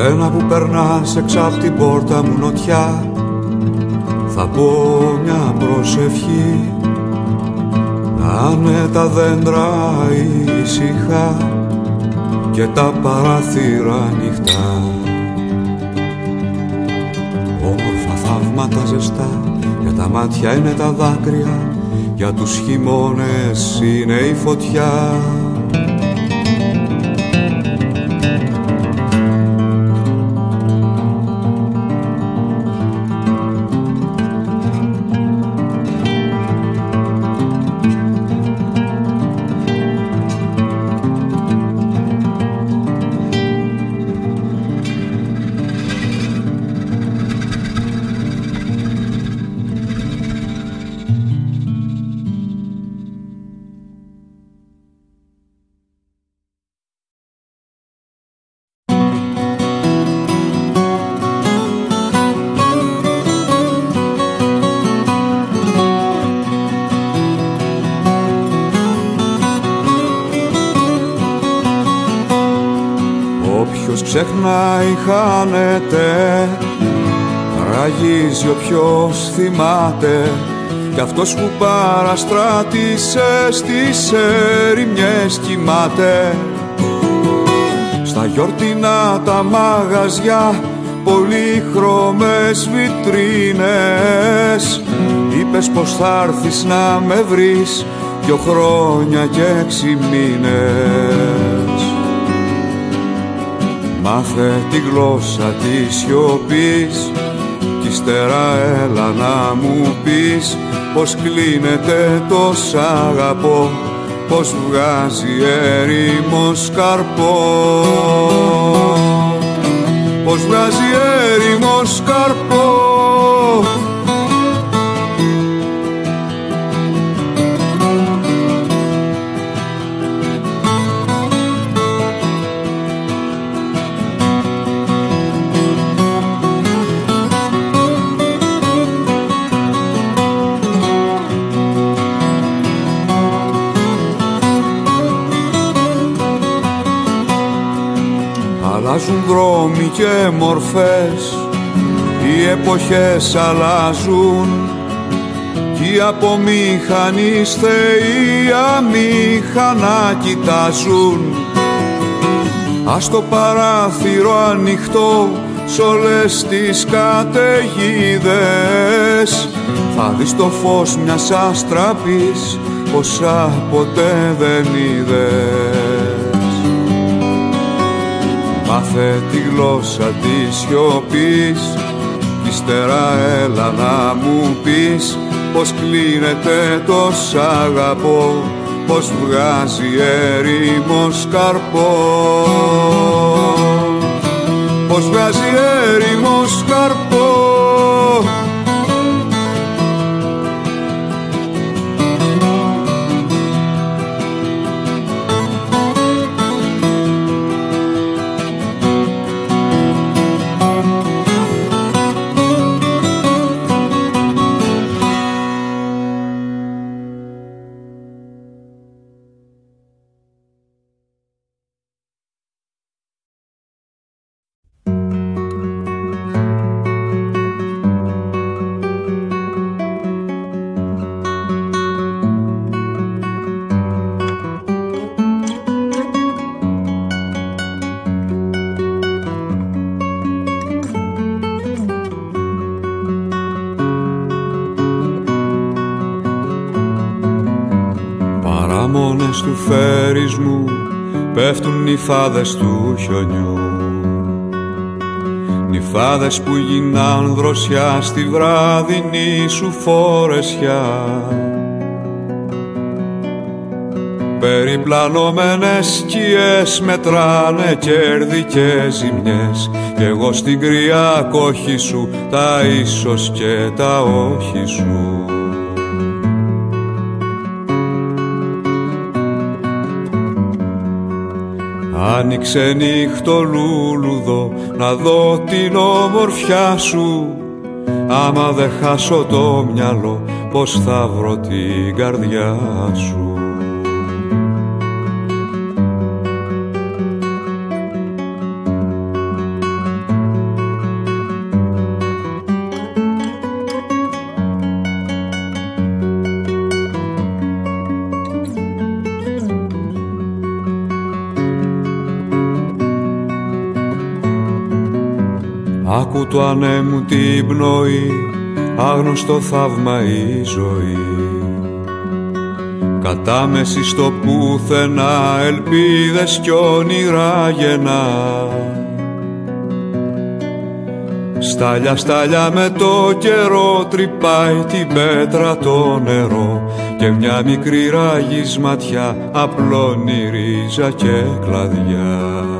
Σένα που περνάς έξω απ' την πόρτα μου νοτιά, θα πω μια προσευχή, να είναι τα δέντρα ήσυχα και τα παράθυρα ανοιχτά. Όμορφα θαύματα ζεστά, για τα μάτια είναι τα δάκρυα, για τους χειμώνες είναι η φωτιά. Ξεχνάει, χάνεται, ραγίζει όποιος θυμάται, κι αυτός που παραστράτησε στις ερημιές κοιμάται. Στα γιορτινά τα μαγαζιά, πολύχρωμες βιτρίνες, είπες πως θα έρθεις να με βρεις 2 χρόνια και 6 μήνες. Μάθε τη γλώσσα της σιωπής κι ύστερα έλα να μου πεις πως κλείνεται το σ' αγαπώ, πως βγάζει έρημος καρπό, πως βγάζει έρημος καρπό. Αλλάζουν δρόμοι και μορφές, οι εποχές αλλάζουν, κι οι απομηχανείς θεοί αμήχανα κοιτάζουν. Ας το παράθυρο ανοιχτό σ' όλες τις καταιγίδες, θα δεις το φως μιας αστραπής όσα ποτέ δεν είδες. Μάθε τη γλώσσα της σιωπής κι ύστερα έλα να μου πεις πως κλείνεται το σ' αγαπώ, πως βγάζει έρημος καρπό, πως βγάζει έρημος καρπό. Παραμονές του φέρισμου πέφτουν νυφάδες του χιονιού, νυφάδες που γίναν δροσιά στη βράδυνη σου φορεσιά. Περιπλανωμένες σκιές μετράνε κέρδη και ζημιές, κι εγώ στην κρύα κόχη σου τα ίσως και τα όχι σου. Άνοιξε νύχτο λούλουδο να δω την ομορφιά σου, άμα δε χάσω το μυαλό πως θα βρω την καρδιά σου. άκου του ανέμου την πνοή, άγνωστο θαύμα η ζωή. Κατάμεση στο πουθενά, ελπίδες κι όνειρα γεννά. Στάλια στάλια με το καιρό, τρυπάει την πέτρα το νερό και μια μικρή ράγης ματιά απλώνει ρίζα και κλαδιά.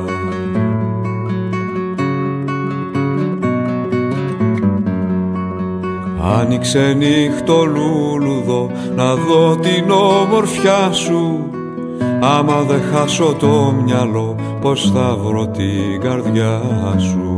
Άνοιξε νύχτο λούλουδο να δω την όμορφιά σου. Άμα δεν χάσω το μυαλό, πως θα βρω την καρδιά σου.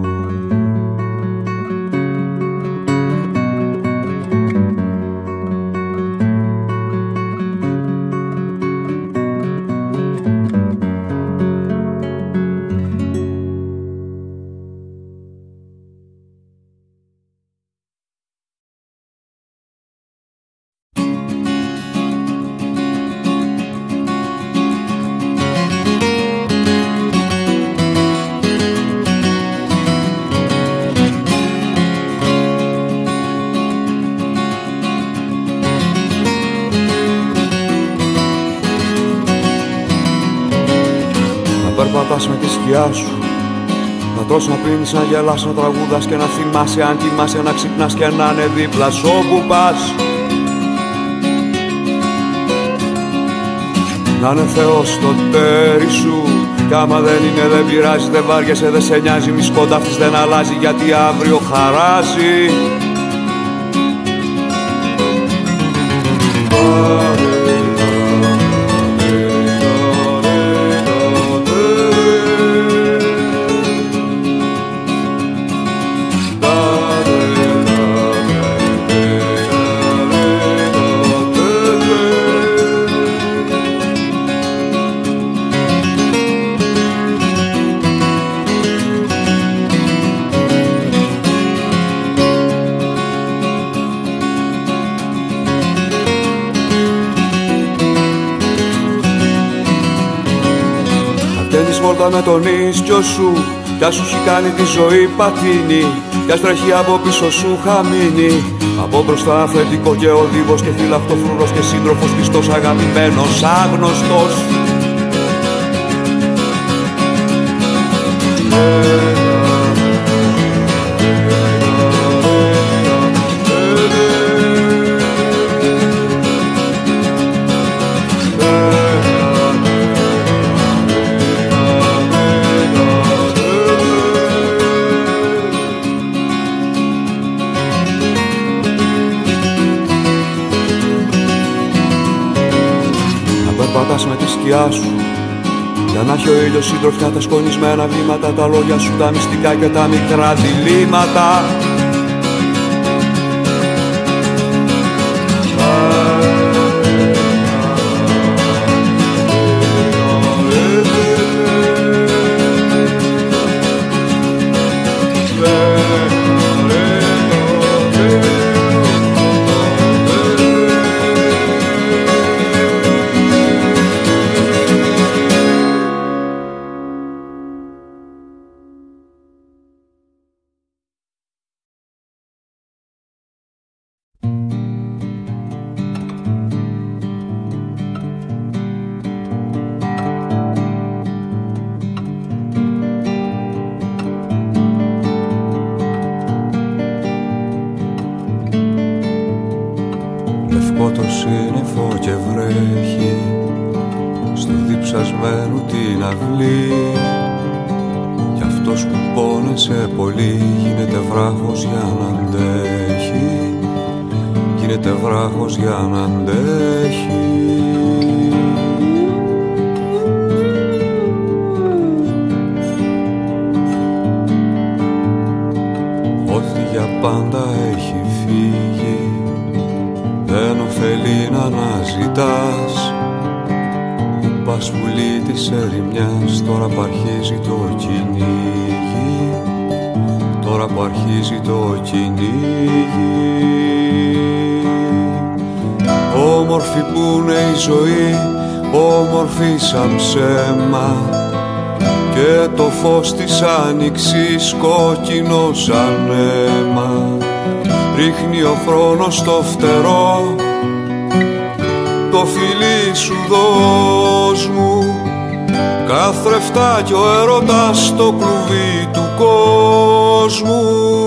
περπατάς με τη σκιά σου, να τρως, να πίνεις, να γελάς, να τραγουδάς και να θυμάσαι, αν κοιμάσαι, να ξυπνάς και να είναι δίπλα σ' όπου πας. Να είναι Θεός το τέρι σου, κι άμα δεν είναι δεν πειράζει, δεν βάριεσαι, δεν σε νοιάζει, μη σκοντάφτεις, δεν αλλάζει, γιατί αύριο χαράζει. Βόλτα με τον ίσκιο σου, κι ας σου έχει κάνει τη ζωή πατίνι, κι ας τρέχει από πίσω σου χαμίνι. Από μπροστά αφεντικό και οδύβος και φυλαχτοφρούρος και σύντροφος πιστός, αγαπημένος, άγνωστος. Με τη σκιά σου, για να έχει ο ήλιος συντροφιά, τα σκονισμένα βήματα, τα λόγια σου, τα μυστικά και τα μικρά διλήμματα. Το σύννεφο και βρέχει στο διψασμένο την αυλή, κι αυτός που πόνεσε πολύ γίνεται βράχος για να αντέχει, γίνεται βράχος για να αντέχει. Ό,τι για πάντα έχει φύγει δεν ωφελεί να αναζητάς. Που πας πουλί της ερημιάς, τώρα που αρχίζει το κυνήγι, τώρα που αρχίζει το κυνήγι. Όμορφη που είναι η ζωή, όμορφη σαν ψέμα, και το φως της άνοιξης κόκκινο σαν αίμα ρίχνει ο χρόνος στο φτερό. Το φιλί σου δώσ' μου καθρεφτά κι ο έρωτας στο κλουβί του κόσμου.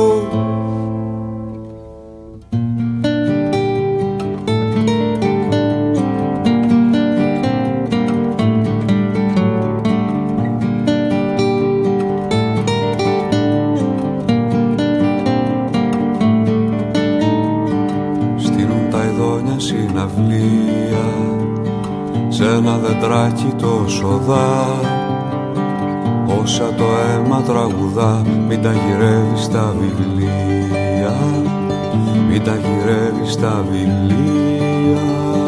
Σ' ένα δεντράκι τόσο δά, όσα το αίμα τραγουδά. Μην τα γυρεύεις στα βιβλία, μην τα γυρεύεις στα βιβλία.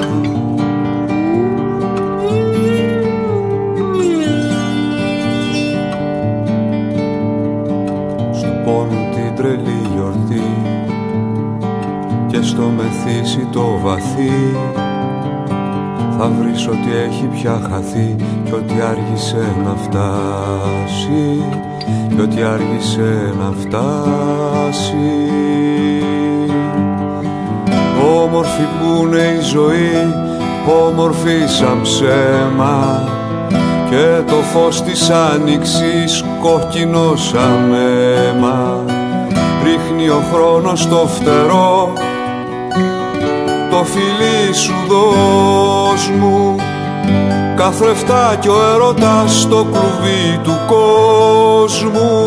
Στου πόνου την τρελή γιορτή και στο μεθύσι το βαθύ θα βρεις ότι έχει πια χαθεί κι ότι άργησε να φτάσει, κι ότι άργησε να φτάσει. Όμορφη που είναι η ζωή, όμορφη σαν ψέμα και το φως της άνοιξης κόκκινο σαν αίμα ρίχνει ο χρόνος στο φτερό. Το φιλί σου δώσ' μου καθρεφτά κι ο έρωτας στο κλουβί του κόσμου.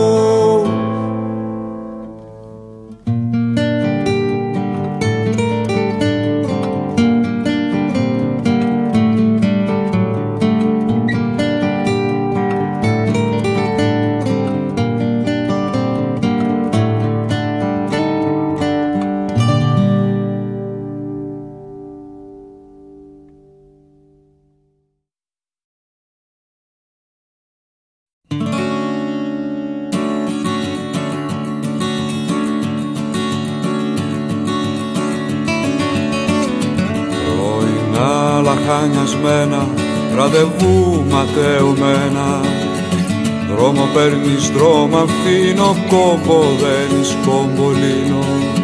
Λαχανιασμένα, ραντεβού ματαιωμένα. Δρόμο παίρνεις, δρόμο αφήνω, κόμπο δένεις, κομπολίνο.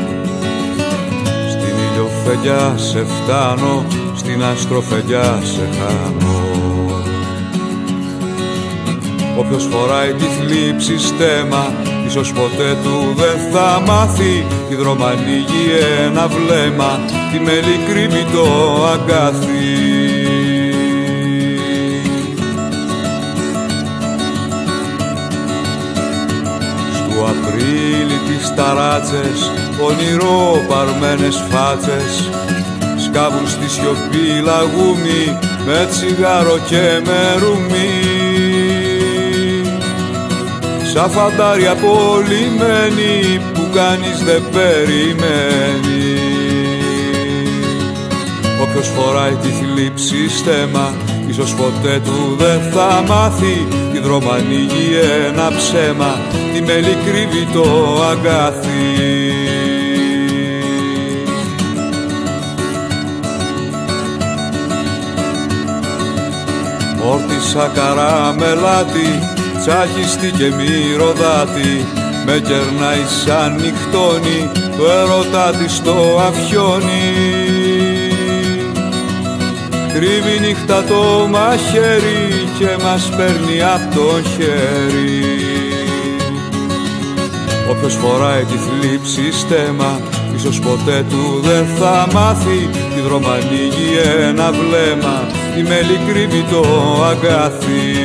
Στην ηλιοφεγιά σε φτάνω, στην αστροφεγιά σε χάνω. Όποιος φοράει τη θλίψη στέμα, ίσως ποτέ του δεν θα μάθει. Τη δρόμα ανοίγει ένα βλέμμα, τη μέλη κρύβει το αγκάθι. Στου Απρίλη τις ταράτσες, όνειρο παρμένες φάτσες σκάβουν στη σιωπή λαγούμι με τσιγάρο και με ρουμί. Σαν φαντάρι απολυμμένοι που κανείς δεν περιμένει. Όποιος φοράει τη θλίψη στέμα, ίσως ποτέ του δεν θα μάθει. Τη δρόμα ανοίγει ένα ψέμα, τη μέλη κρύβει το αγκάθι. Όρτισα καραμελάτι, τσάχιστη και μυρωδάτη, με κερνάει σαν νυχτώνει, το έρωτά της στο αφιόνι. Κρύβει νύχτα το μαχαίρι και μας παίρνει απ' το χέρι. Όποιος φοράει τη θλίψη στέμα, ίσως ποτέ του δεν θα μάθει. Τη δρόμα ανοίγει ένα βλέμμα, η μέλη κρύβει το αγκάθι.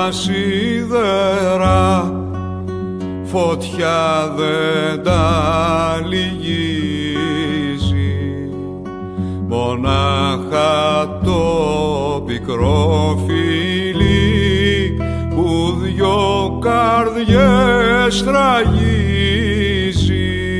τα σίδερα, φωτιά δεν τα λυγίζει, μονάχα το πικρό φιλί που δυο καρδιές τραγίζει.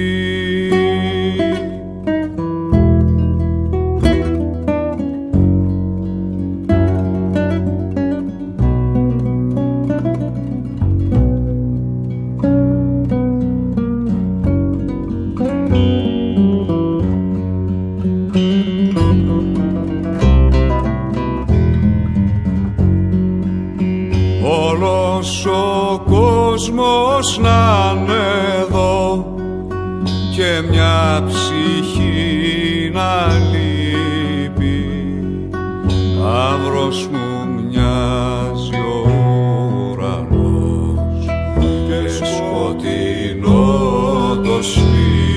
Όλος ο κόσμος να είναι εδώ και μια ψυχή να λείπει, αύρος μου μοιάζει ο ουρανός και σκοτεινό το σπίτι.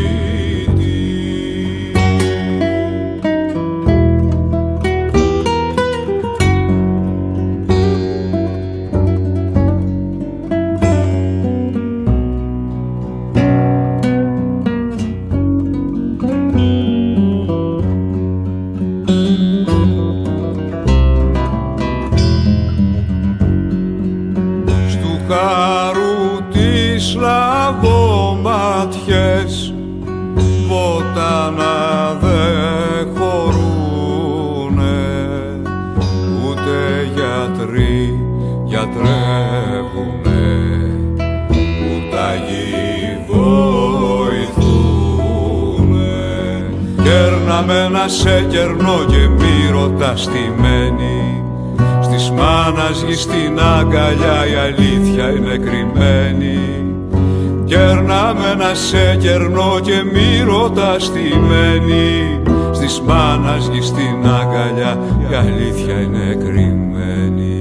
Χαρού τις λαβοματιές βότανα δε χωρούνε, ούτε γιατροί γιατρεύουνε, ούτε αγιοί βοηθούνε. Κέρναμε να σε κερνώ και μη ρωτάς τι μένει, της μάνας γης στην αγκαλιά η αλήθεια είναι κρυμμένη. Κέρναμε να σε κερνώ και μη ρωτάς τι μένει, στις μάνας γης στην αγκαλιά η αλήθεια είναι κρυμμένη.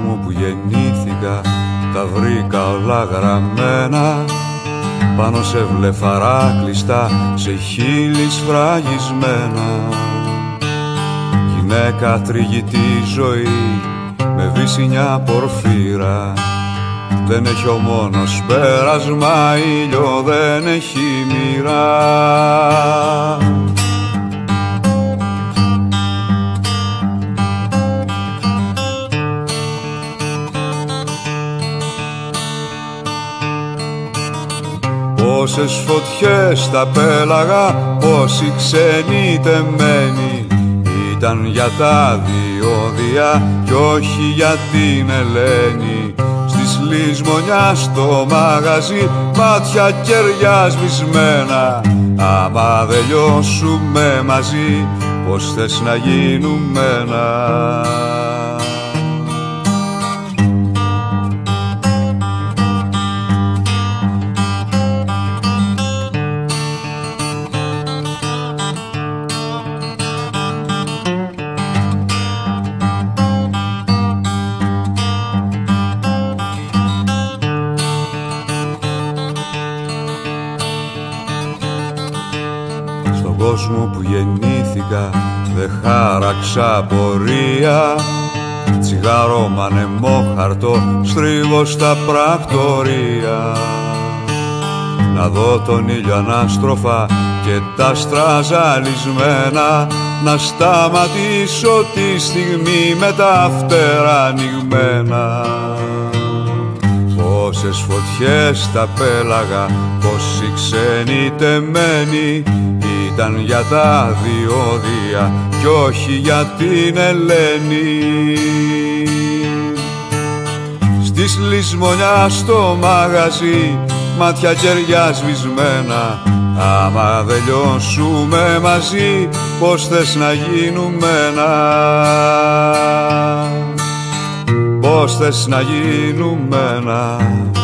κόσμο που γεννήθηκα τα βρήκα όλα γραμμένα πάνω σε βλεφαρά κλειστά, σε χείλη σφραγισμένα. Γυναίκα τριγητή ζωή με βυσσινιά πορφύρα, δεν έχει ο μόνος πέρασμα, ήλιο δεν έχει μοίρα. Πόσες φωτιές τα πέλαγα, πόσοι ξένοι τεμένοι, ήταν για τα διόδια κι όχι για την Ελένη. Στις λησμονιά στο μαγαζί, μάτια κεριά σβησμένα. Άμα δεν λιώσουμε μαζί, πως θες να γίνουμε ένα? Κόσμο που γεννήθηκα δεν χάραξα πορεία, τσιγάρο μανεμόχαρτο στρίβω στα πρακτορία. Να δω τον ήλιο ανάστροφα και τα άστρα ζαλισμένα, να σταματήσω τη στιγμή με τα φτερά ανοιγμένα. Πόσες φωτιές τα πέλαγα, πόσοι ξένοι τεμένοι, ήταν για τα διόδια κι όχι για την Ελένη. Στις λησμονιά στο μαγαζί, μάτια κεριά σβησμένα. Άμα δεν λιώσουμε μαζί, πως θες να γίνουμε ένα? Πως θες να γίνουμε ένα?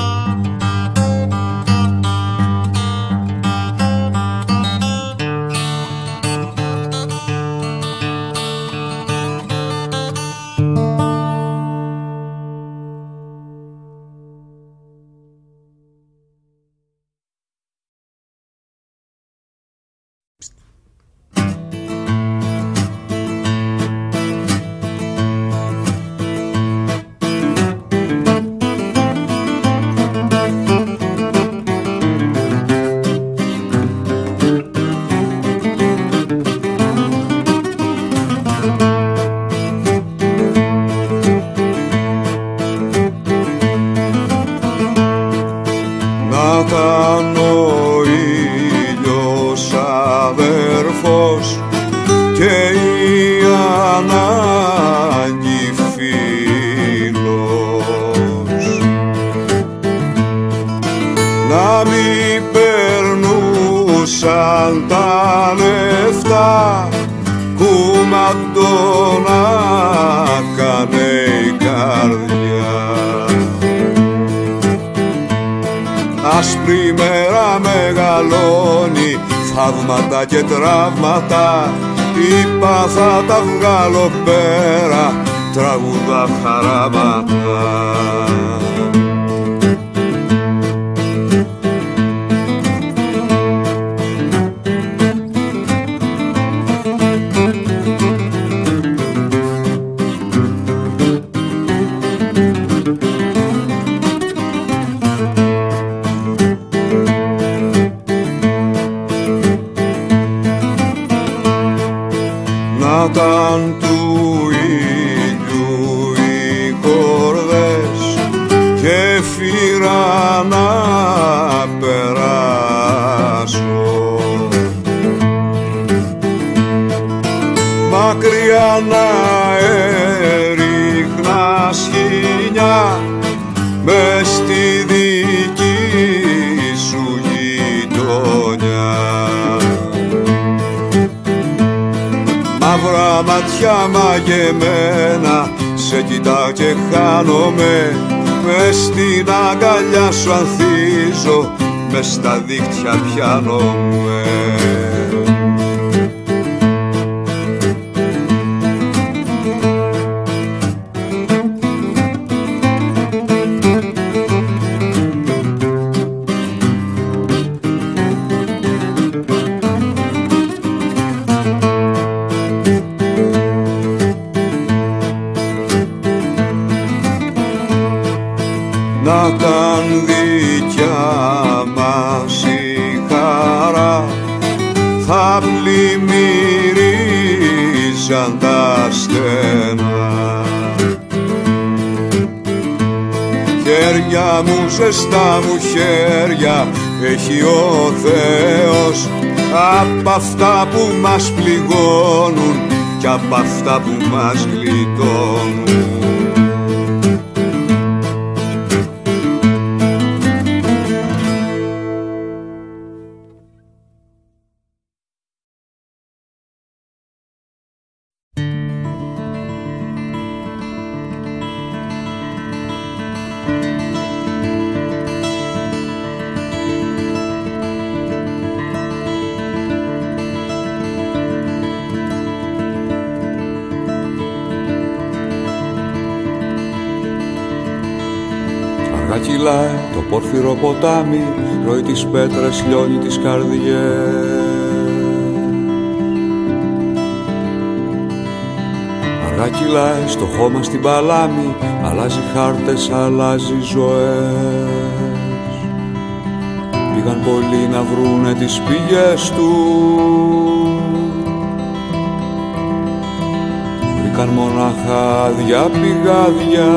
Θαύματα και τραύματα, είπα θα τα βγάλω πέρα, τραγούδα χαράματα. Ήταν του ήλιου οι κορδές και φύρα να περάσω, μακριά να έριχνα σχοινιά μες στη δική σου γειτονιά. Μαύρα μάτια μαγεμένα, σε κοιτάω και χάνομαι, μες στην αγκαλιά σου ανθίζω, μες στα δίχτυα πιάνομαι. θα πλημμυρίζαν τα στενά. Χέρια μου, ζεστά μου χέρια, έχει ο Θεός απ' αυτά που μας πληγώνουν κι απ' αυτά που μας γλιτώνουν. Κυλάει το πόρφυρο ποτάμι, τρώει τις πέτρες, λιώνει τις καρδιές. Αργά κυλάει στο χώμα στην παλάμη, αλλάζει χάρτες, αλλάζει ζωές. Πήγαν πολλοί να βρούνε τις πηγές του, βρήκαν μονάχα άδεια πηγάδια.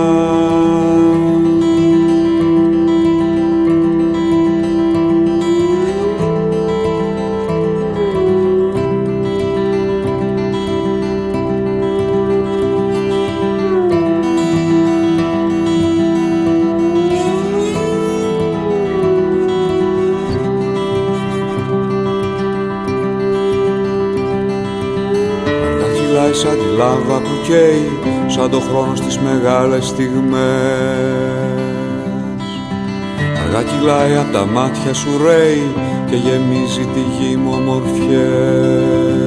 Σαν τη λάμβα που καίει, σαν το χρόνο στις μεγάλες στιγμές. Αργά κυλάει απ' τα μάτια σου ρέει και γεμίζει τη γη μου ομορφιές.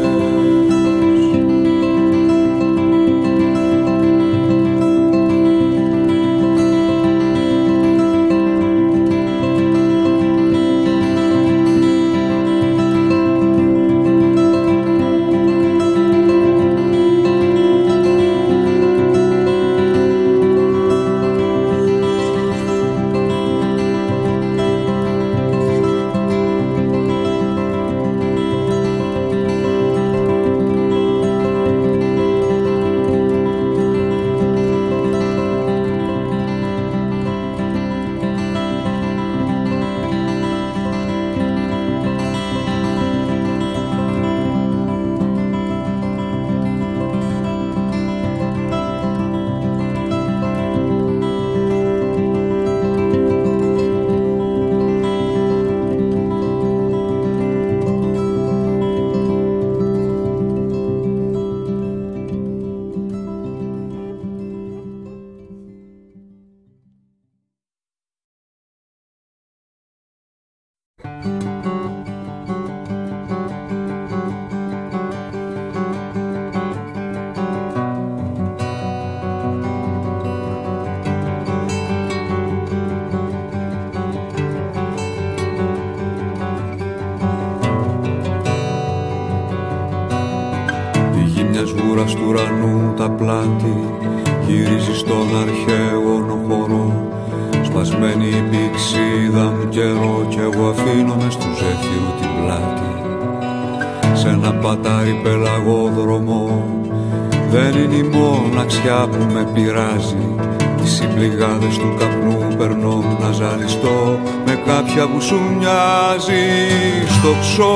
Σγούρας του ουρανού τα πλάτη γυρίζει στον αρχαίο χώρο. Σπασμένη η πηξίδα μου καιρό κι εγώ αφήνομαι στου ζέφυρου την πλάτη. Σ' ένα πατάρι πελαγόδρομο δεν είναι η μοναξιά που με πειράζει. Τις συμπληγάδες του καπνού περνώ να ζαλιστώ με κάποια που σου μοιάζει. Στο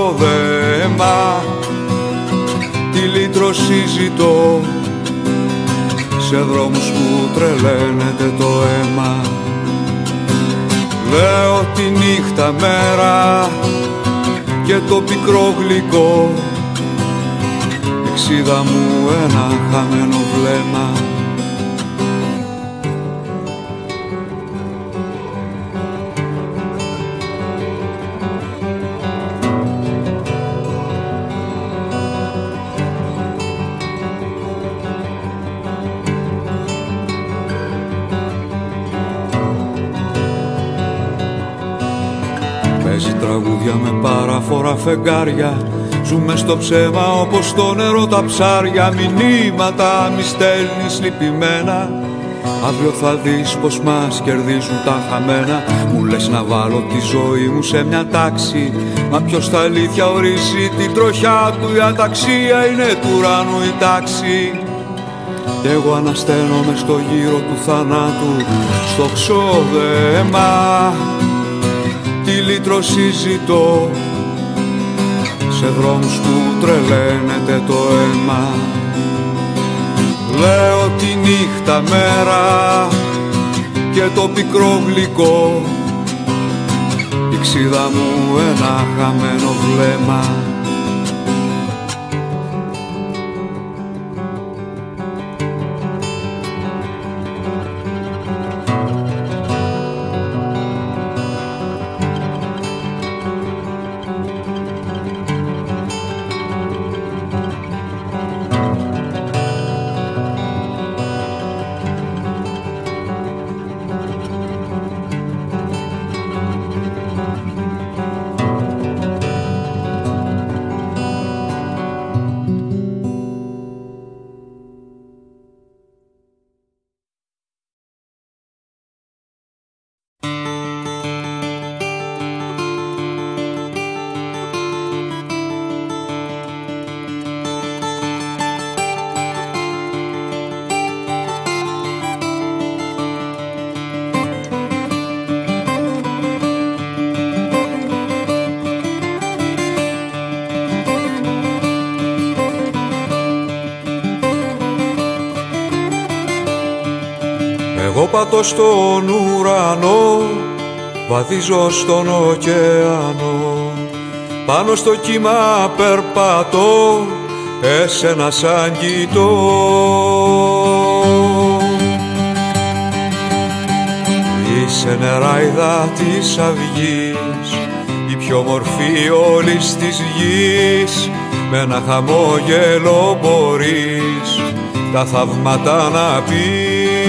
ξόδεμα τη λύτρωση ζητώ, σε δρόμους που τρελαίνεται το αίμα. Λέω τη νύχτα μέρα και το πικρό γλυκό, εξίδα μου ένα χαμένο βλέμμα. Τραγούδια με παράφορα φεγγάρια, ζούμε στο ψέμα όπως το νερό τα ψάρια. Μηνύματα μη στέλνεις λυπημένα Αύριο θα δεις πως μας κερδίζουν τα χαμένα. Μου λες να βάλω τη ζωή μου σε μια τάξη. Μα ποιος στα αλήθεια ορίζει την τροχιά του? Η αταξία είναι του ουρανού η τάξη. Κι εγώ ανασταίνομαι στο γύρο του θανάτου, στο ξόδεμα. Τη λύτρωση ζητώ σε δρόμους που τρελαίνεται το αίμα. Λέω τη νύχτα μέρα και το πικρό γλυκό, η ξίδα μου ένα χαμένο βλέμμα. Εγώ πατώ στον ουρανό, βαδίζω στον ωκεανό. Πάνω στο κύμα περπατώ, εσένα σαν κοιτώ. Είσαι νεράιδα της αυγής, η πιο μορφή όλης της γης. Με ένα χαμόγελο μπορείς τα θαύματα να πεις.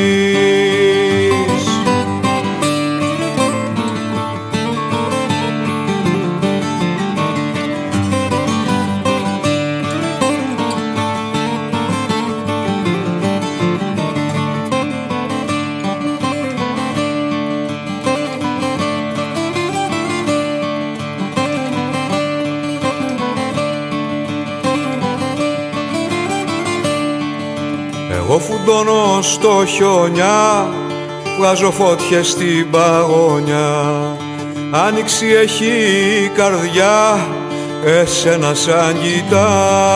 Εγώ φουντώνω στο χιόνια, βγάζω φώτιες στην παγωνιά. Άνοιξη έχει η καρδιά, εσένα σαν κοιτά.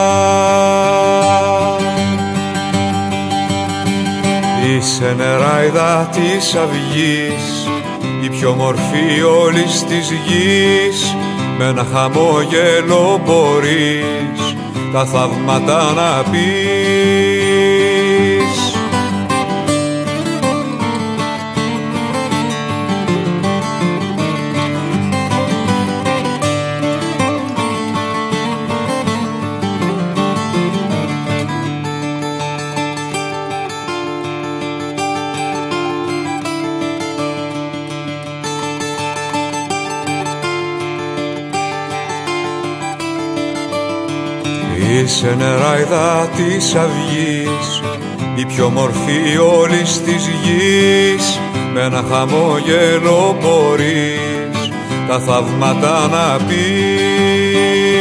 Είσαι νεράιδα της αυγής, η πιο μορφή όλης της γης. Με ένα χαμόγελο μπορείς τα θαύματα να πεις. Είσαι νεράιδα της αυγής, η πιο μορφή όλης της γης. Με ένα χαμόγελο μπορείς τα θαύματα να πεις.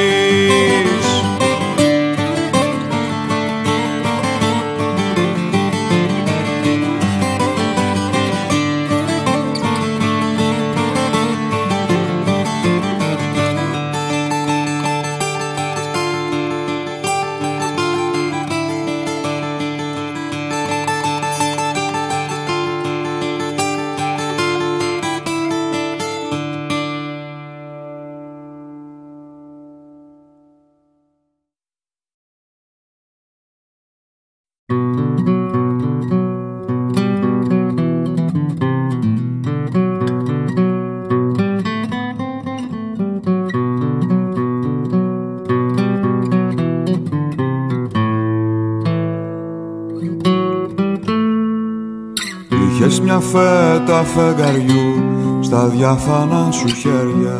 Είχες μια φέτα φεγγαριού στα διάφανα σου χέρια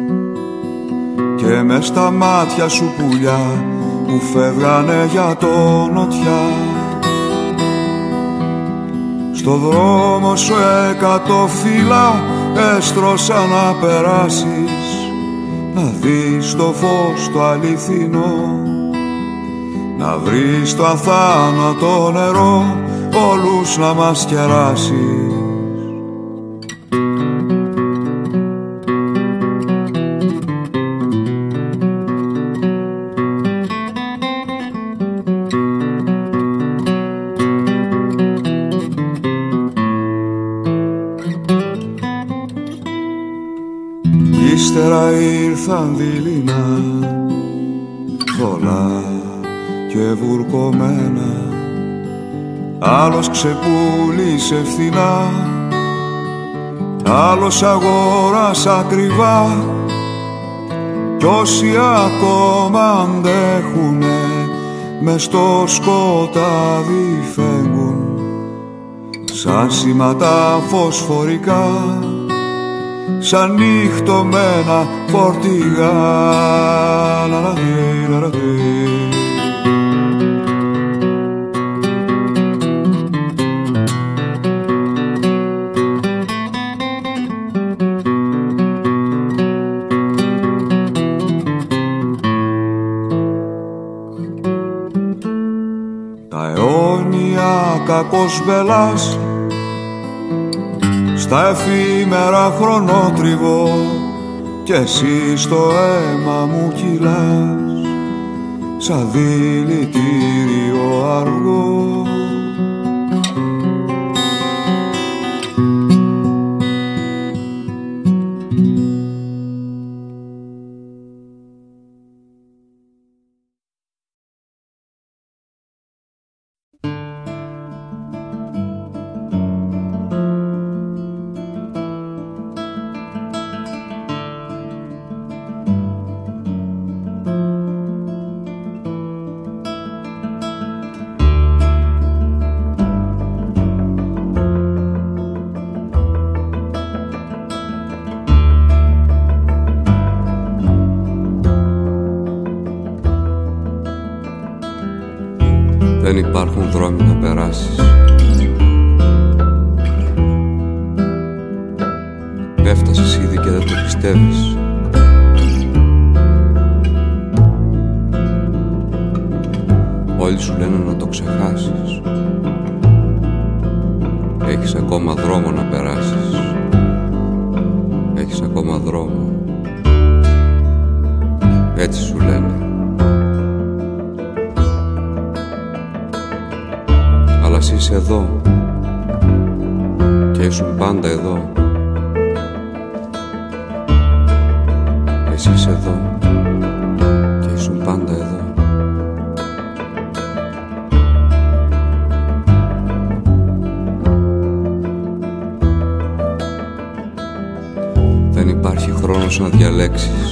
και μες στα μάτια σου πουλιά που φεύγανε για το νοτιά. Στο δρόμο σου 100 φύλλα έστρωσα να περάσεις, να δεις το φως το αληθινό, να βρεις το αθάνατο νερό, όλους να μας κεράσεις. Ύστερα ήρθαν δειλινά, θολά και βουρκωμένα, άλλος ξεπούλησε φθηνά, άλλος αγόρασε ακριβά, κι όσοι ακόμα αντέχουνε μες στο σκοτάδι φεύγουν σαν σήματα φωσφορικά, σαν νύχτωμένα φορτηγά. Τα αιώνια κακός μπελάς στα εφήμερα χρονότριβο, κι εσύ στο αίμα μου κυλάς σαν δηλητήριο αργό. Δεν υπάρχουν δρόμοι να περάσεις. Έφτασες ήδη και δεν το πιστεύεις. Όλοι σου λένε να το ξεχάσεις. Έχεις ακόμα δρόμο να περάσεις. Έχεις ακόμα δρόμο. Έτσι σου λένε. Αλλά εσύ είσαι εδώ και ήσουν πάντα εδώ. Εσύ είσαι εδώ και ήσουν πάντα εδώ. Δεν υπάρχει χρόνος να διαλέξεις.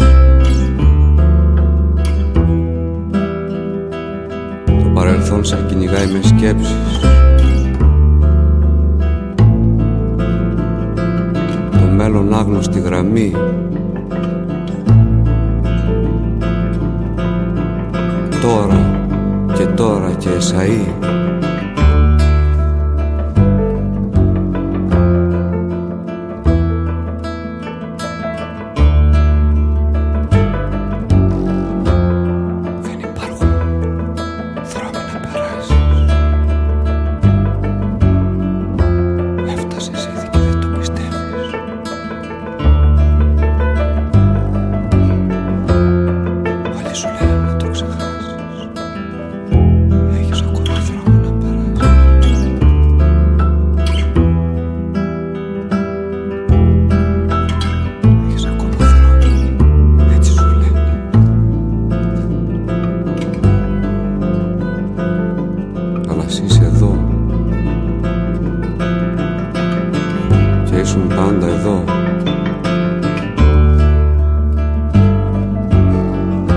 Το παρελθόν σε κυνηγάει με σκέψεις. Το μέλλον άγνωστη γραμμή. Τώρα και τώρα και εσαΐ.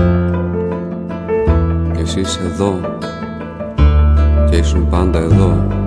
Εσύ είσαι εδώ και ήσουν πάντα εδώ.